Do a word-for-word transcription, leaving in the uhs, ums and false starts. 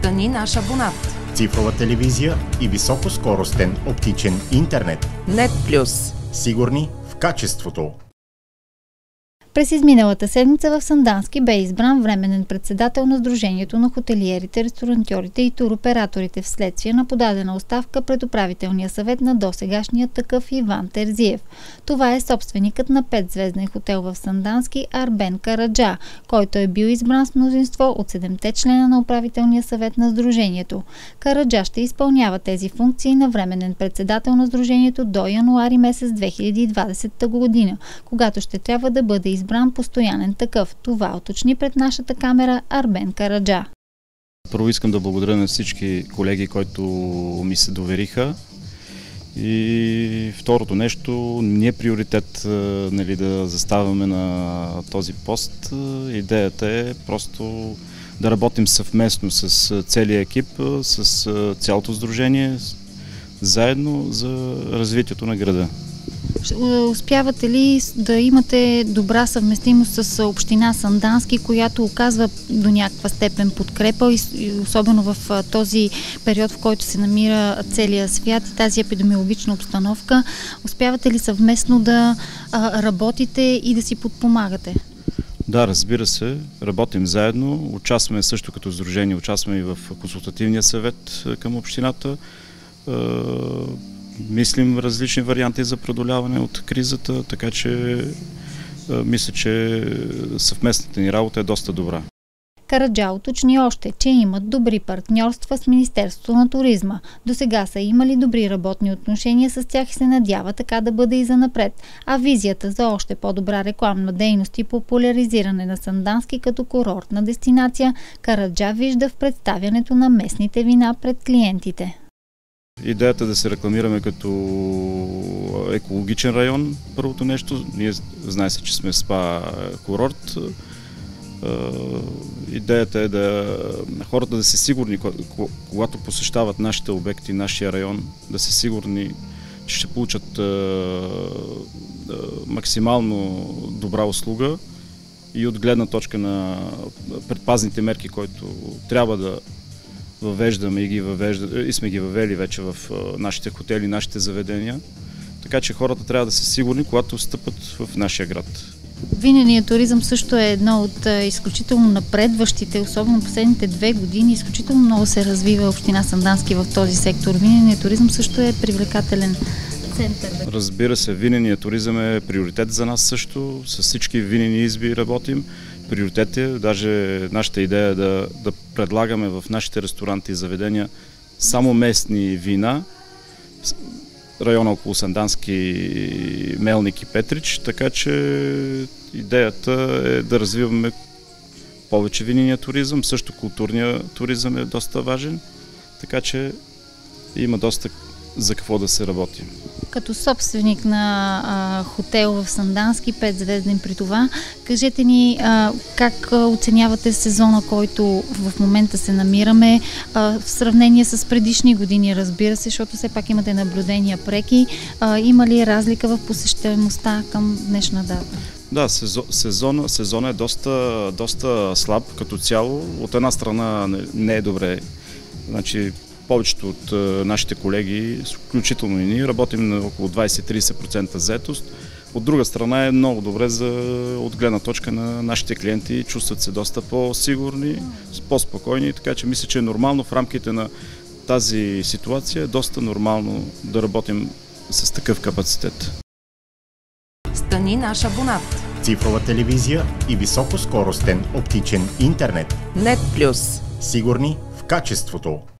Стани наш абонат. Цифрова телевизия и високоскоростен оптичен интернет. Нет Плюс. Сигурни в качеството. През изминалата седмица в Сандански бе избран временен председател на Сдружението на хотелиерите, ресторантьорите и туроператорите вследствие на подадена оставка пред управителния съвет на досегашния такъв Иван Терзиев. Това е собственикът на петзвезден хотел в Сандански Арбен Караджа, който е бил избран с мнозинство от седемте члена на управителния съвет на Сдружението. Караджа ще изпълнява тези функции на временен председател на Сдружението до януари месец две хиляди и двадесета година, когато ще трябва да бъде избран постоянен такъв. Това уточни пред нашата камера Арбен Караджа. Първо искам да благодаря на всички колеги, които ми се довериха. И второто нещо, не е приоритет, нали, да заставаме на този пост. Идеята е просто да работим съвместно с целия екип, с цялото сдружение, заедно за развитието на града. Успявате ли да имате добра съвместимост с община Сандански, която оказва до някаква степен подкрепа, и особено в този период, в който се намира целия свят и тази епидемиологична обстановка? Успявате ли съвместно да работите и да си подпомагате? Да, разбира се, работим заедно, участваме също като сдружение, участваме и в консултативния съвет към общината. Мислим различни варианти за преодоляване от кризата, така че мисля, че съвместната ни работа е доста добра. Караджа уточни още, че имат добри партньорства с Министерството на туризма. До сега са имали добри работни отношения с тях и се надява така да бъде и занапред. А визията за още по-добра рекламна дейност и популяризиране на Сандански като курортна дестинация, Караджа вижда в представянето на местните вина пред клиентите. Идеята е да се рекламираме като екологичен район, първото нещо. Ние знае се, че сме спа курорт. Идеята е да хората да са сигурни, когато посещават нашите обекти, нашия район, да са сигурни, че ще получат максимално добра услуга и от гледна точка на предпазните мерки, които трябва да въвеждаме и, ги въвежда, и сме ги въвели вече в нашите хотели, нашите заведения. Така че хората трябва да са сигурни, когато стъпат в нашия град. Виненият туризъм също е едно от изключително напредващите, особено последните две години. Изключително много се развива община Сандански в този сектор. Виненият туризъм също е привлекателен център. Разбира се, виненият туризъм е приоритет за нас също. С всички винени изби работим. Приоритет е, даже нашата идея е да, да предлагаме в нашите ресторанти и заведения само местни вина, района около Сандански, Мелник и Петрич, така че идеята е да развиваме повече винения туризъм, също културния туризъм е доста важен, така че има доста за какво да се работи. Като собственик на а, хотел в Сандански, петзвезден при това, кажете ни а, как а, оценявате сезона, който в момента се намираме, а, в сравнение с предишни години, разбира се, защото все пак имате наблюдения преки. А, има ли разлика в посещаемостта към днешна дата? Да, сезона, сезона е доста, доста слаб като цяло. От една страна не е добре. Значи, повечето от нашите колеги, включително и ние, работим на около двадесет до тридесет процента заетост. От друга страна е много добре за от гледна точка на нашите клиенти. Чувстват се доста по-сигурни, по-спокойни, така че мисля, че е нормално в рамките на тази ситуация, е доста нормално да работим с такъв капацитет. Стани наш абонат. Цифрова телевизия и високоскоростен оптичен интернет. Нет Плюс. Сигурни в качеството.